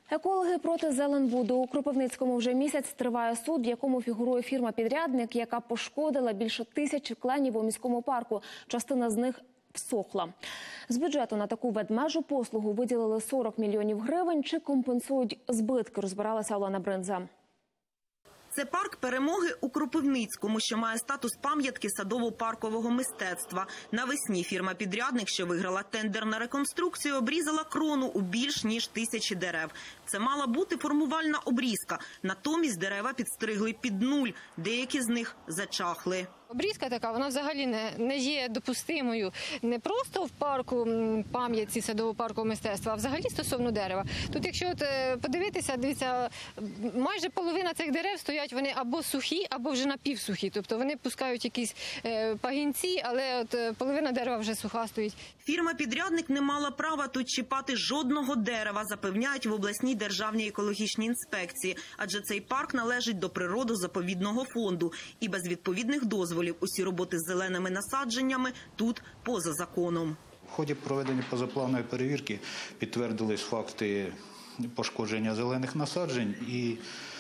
Екологи проти Зеленбуду. У Кропивницькому вже місяць триває суд, в якому фігурує фірма-підрядник, яка пошкодила більше 1000 кленів у міському парку. Частина з них всохла. З бюджету на таку ведмежу послугу виділили 40 мільйонів гривень. Чи компенсують збитки, розбиралася Олена Бринза. Це парк Перемоги у Кропивницькому, що має статус пам'ятки садово-паркового мистецтва. Навесні фірма-підрядник, що виграла тендер на реконструкцію, обрізала крону у більш ніж 1000 дерев. Це мала бути формувальна обрізка. Натомість дерева підстригли під нуль. Деякі з них зачахли. Обрізка така, вона взагалі не є допустимою не просто в парку пам'ятці садово-паркового мистецтва, а взагалі стосовно дерева. Тут, якщо подивитися, дивіться, майже половина цих дерев стоять вони або сухі, або вже напівсухі. Тобто вони пускають якісь пагінці, але половина дерева вже суха стоїть. Фірма-підрядник не мала права тут чіпати жодного дерева, запевняють в обласній державній екологічній інспекції. Адже цей парк належить до природо-заповідного фонду. І без відповідних дозволів усі роботи з зеленими насадженнями тут поза законом. В ході проведення позапланової перевірки підтвердились факти пошкодження зелених насаджень і,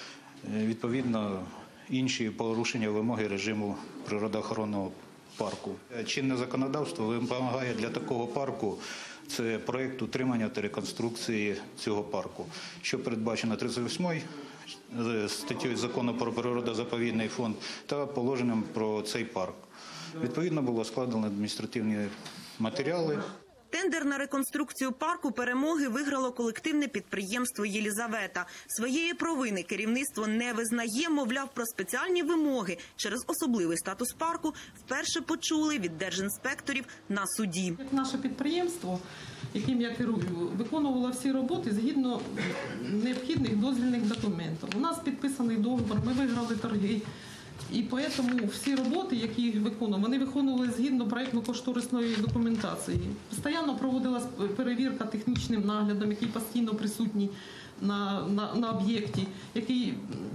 відповідно, інші порушення вимоги режиму природоохоронного парку. Чинне законодавство вимагає для такого парку це проєкт утримання та реконструкції цього парку, що передбачено 38-ю статтею Закону про природозаповідний фонд та положенням про цей парк. Відповідно, було складено адміністративні матеріали. Тендер на реконструкцію парку Перемоги виграло колективне підприємство «Єлізавета». Своєї провини керівництво не визнає, мовляв, про спеціальні вимоги через особливий статус парку вперше почули від держінспекторів на суді. Наше підприємство, яким я керую, виконувало всі роботи згідно необхідних дозвільних документів. У нас підписаний договір, ми виграли торги. І тому всі роботи, які виконували, вони виконували згідно проєктно-кошторисної документації. Постійно проводилась перевірка технічним наглядом, який постійно присутній на об'єкті, який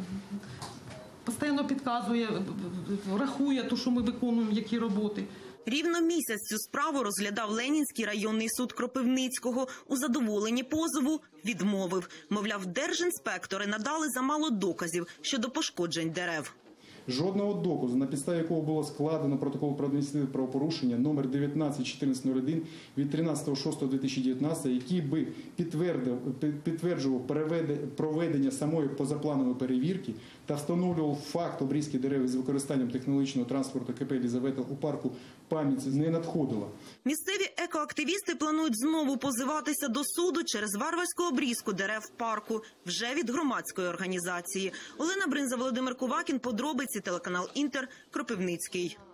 постійно підказує, рахує те, що ми виконуємо, які роботи. Рівно місяць цю справу розглядав Ленінський районний суд Кропивницького. У задоволенні позову відмовив. Мовляв, держінспектори надали замало доказів щодо пошкоджень дерев. Жодного доказу, на підставі якого було складено протокол про адміністративне правопорушення номер 19-1401 від 13.06.2019, який би підтверджував проведення самої позапланової перевірки та встановлював факт обрізки дерев з використанням технологічного транспорту КП «Єлізавета» у парку пам'ятці, не надходило. Місцеві екоактивісти планують знову позиватися до суду через варварську обрізку дерев в парку, вже від громадської організації. Олена Бринза, Володимир Кувакін, подробиці, телеканал «Інтер», Кропивницький.